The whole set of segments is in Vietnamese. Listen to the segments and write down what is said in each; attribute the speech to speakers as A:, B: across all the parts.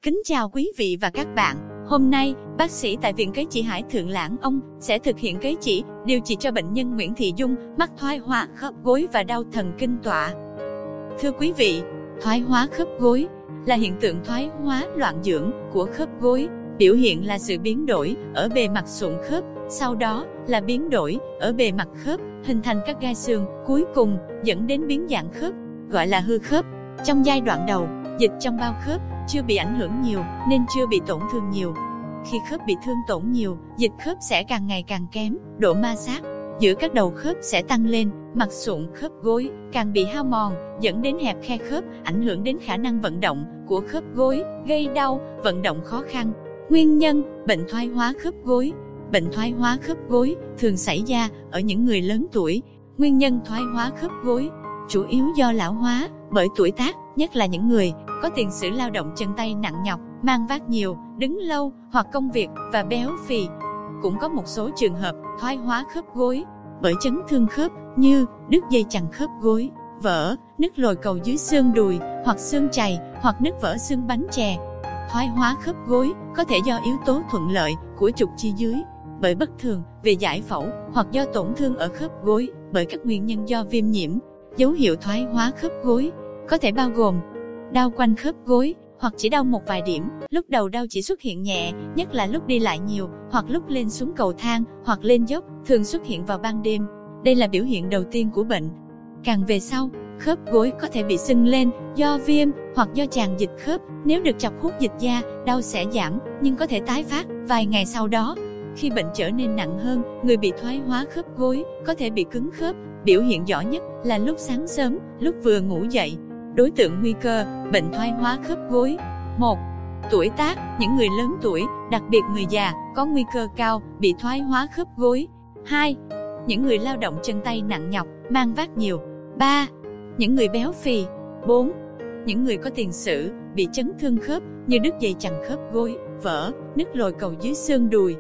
A: Kính chào quý vị và các bạn. Hôm nay, bác sĩ tại Viện Cấy Chỉ Hải Thượng Lãn Ông sẽ thực hiện cấy chỉ, điều trị cho bệnh nhân Nguyễn Thị Dung, mắc thoái hóa khớp gối và đau thần kinh tọa. Thưa quý vị, thoái hóa khớp gối là hiện tượng thoái hóa loạn dưỡng của khớp gối, biểu hiện là sự biến đổi ở bề mặt sụn khớp, sau đó là biến đổi ở bề mặt khớp, hình thành các gai xương, cuối cùng dẫn đến biến dạng khớp, gọi là hư khớp. Trong giai đoạn đầu, dịch trong bao khớp chưa bị ảnh hưởng nhiều nên chưa bị tổn thương nhiều. Khi khớp bị thương tổn nhiều, dịch khớp sẽ càng ngày càng kém, độ ma sát giữa các đầu khớp sẽ tăng lên, mặt sụn khớp gối càng bị hao mòn, dẫn đến hẹp khe khớp, ảnh hưởng đến khả năng vận động của khớp gối, gây đau, vận động khó khăn. Nguyên nhân bệnh thoái hóa khớp gối. Bệnh thoái hóa khớp gối thường xảy ra ở những người lớn tuổi. Nguyên nhân thoái hóa khớp gối chủ yếu do lão hóa, bởi tuổi tác, nhất là những người có tiền sử lao động chân tay nặng nhọc, mang vác nhiều, đứng lâu hoặc công việc và béo phì. Cũng có một số trường hợp thoái hóa khớp gối bởi chấn thương khớp như đứt dây chằng khớp gối, vỡ, nứt lồi cầu dưới xương đùi hoặc xương chày hoặc nứt vỡ xương bánh chè. Thoái hóa khớp gối có thể do yếu tố thuận lợi của trục chi dưới, bởi bất thường về giải phẫu hoặc do tổn thương ở khớp gối bởi các nguyên nhân do viêm nhiễm. Dấu hiệu thoái hóa khớp gối có thể bao gồm đau quanh khớp gối hoặc chỉ đau một vài điểm, lúc đầu đau chỉ xuất hiện nhẹ, nhất là lúc đi lại nhiều hoặc lúc lên xuống cầu thang hoặc lên dốc, thường xuất hiện vào ban đêm. Đây là biểu hiện đầu tiên của bệnh. Càng về sau, khớp gối có thể bị sưng lên do viêm hoặc do tràn dịch khớp. Nếu được chọc hút dịch da, đau sẽ giảm nhưng có thể tái phát vài ngày sau đó. Khi bệnh trở nên nặng hơn, người bị thoái hóa khớp gối có thể bị cứng khớp. Biểu hiện rõ nhất là lúc sáng sớm, lúc vừa ngủ dậy. Đối tượng nguy cơ bệnh thoái hóa khớp gối. 1. Tuổi tác, những người lớn tuổi, đặc biệt người già, có nguy cơ cao bị thoái hóa khớp gối. 2. Những người lao động chân tay nặng nhọc, mang vác nhiều. 3. Những người béo phì. 4. Những người có tiền sử bị chấn thương khớp như đứt dây chằng khớp gối, vỡ, nứt lồi cầu dưới xương đùi.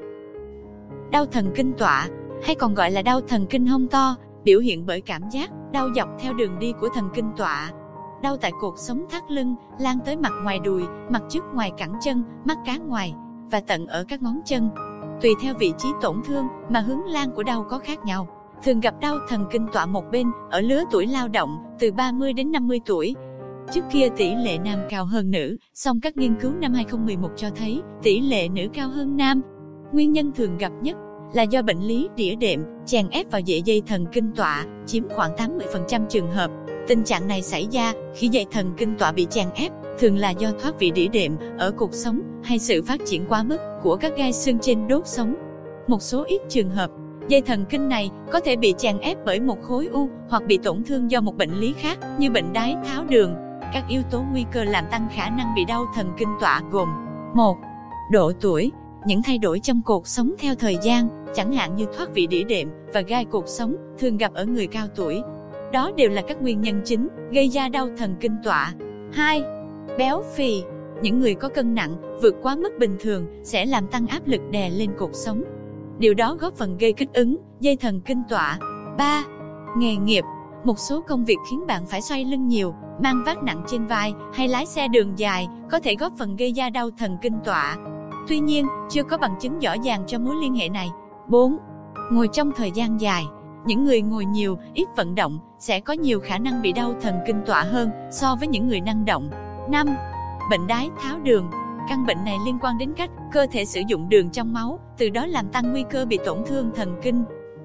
A: Đau thần kinh tọa, hay còn gọi là đau thần kinh hông to, biểu hiện bởi cảm giác đau dọc theo đường đi của thần kinh tọa. Đau tại cột sống thắt lưng, lan tới mặt ngoài đùi, mặt trước ngoài cẳng chân, mắt cá ngoài và tận ở các ngón chân. Tùy theo vị trí tổn thương mà hướng lan của đau có khác nhau. Thường gặp đau thần kinh tọa một bên ở lứa tuổi lao động từ 30 đến 50 tuổi. Trước kia tỷ lệ nam cao hơn nữ, song các nghiên cứu năm 2011 cho thấy tỷ lệ nữ cao hơn nam. Nguyên nhân thường gặp nhất là do bệnh lý đĩa đệm, chèn ép vào dãy dây thần kinh tọa, chiếm khoảng 80% trường hợp. Tình trạng này xảy ra khi dây thần kinh tọa bị chèn ép, thường là do thoát vị đĩa đệm ở cột sống hay sự phát triển quá mức của các gai xương trên đốt sống. Một số ít trường hợp, dây thần kinh này có thể bị chèn ép bởi một khối u hoặc bị tổn thương do một bệnh lý khác như bệnh đái tháo đường. Các yếu tố nguy cơ làm tăng khả năng bị đau thần kinh tọa gồm: 1. Độ tuổi. Những thay đổi trong cột sống theo thời gian, chẳng hạn như thoát vị đĩa đệm và gai cột sống, thường gặp ở người cao tuổi. Đó đều là các nguyên nhân chính gây ra đau thần kinh tọa. 2. Béo phì. Những người có cân nặng vượt quá mức bình thường sẽ làm tăng áp lực đè lên cột sống. Điều đó góp phần gây kích ứng dây thần kinh tọa. 3. Nghề nghiệp. Một số công việc khiến bạn phải xoay lưng nhiều, mang vác nặng trên vai hay lái xe đường dài có thể góp phần gây ra đau thần kinh tọa. Tuy nhiên, chưa có bằng chứng rõ ràng cho mối liên hệ này. 4. Ngồi trong thời gian dài. Những người ngồi nhiều, ít vận động sẽ có nhiều khả năng bị đau thần kinh tọa hơn so với những người năng động. 5. Bệnh đái tháo đường. Căn bệnh này liên quan đến cách cơ thể sử dụng đường trong máu, từ đó làm tăng nguy cơ bị tổn thương thần kinh.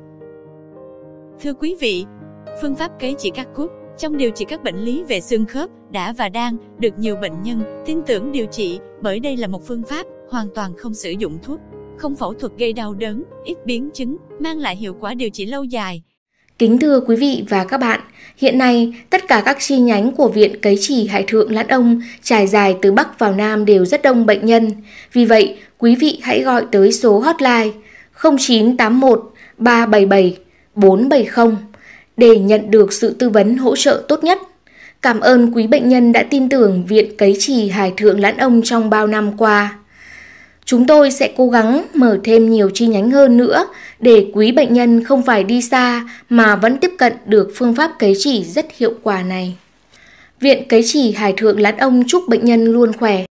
A: Thưa quý vị, phương pháp cấy chỉ cắt cút trong điều trị các bệnh lý về xương khớp đã và đang được nhiều bệnh nhân tin tưởng điều trị, bởi đây là một phương pháp hoàn toàn không sử dụng thuốc, không phẫu thuật gây đau đớn, ít biến chứng, mang lại hiệu quả điều trị lâu dài.
B: Kính thưa quý vị và các bạn, hiện nay tất cả các chi nhánh của Viện Cấy Chỉ Hải Thượng Lãn Ông trải dài từ Bắc vào Nam đều rất đông bệnh nhân. Vì vậy, quý vị hãy gọi tới số hotline 0981 377 470 để nhận được sự tư vấn hỗ trợ tốt nhất. Cảm ơn quý bệnh nhân đã tin tưởng Viện Cấy Chỉ Hải Thượng Lãn Ông trong bao năm qua. Chúng tôi sẽ cố gắng mở thêm nhiều chi nhánh hơn nữa để quý bệnh nhân không phải đi xa mà vẫn tiếp cận được phương pháp cấy chỉ rất hiệu quả này. Viện Cấy Chỉ Hải Thượng Lãn Ông chúc bệnh nhân luôn khỏe.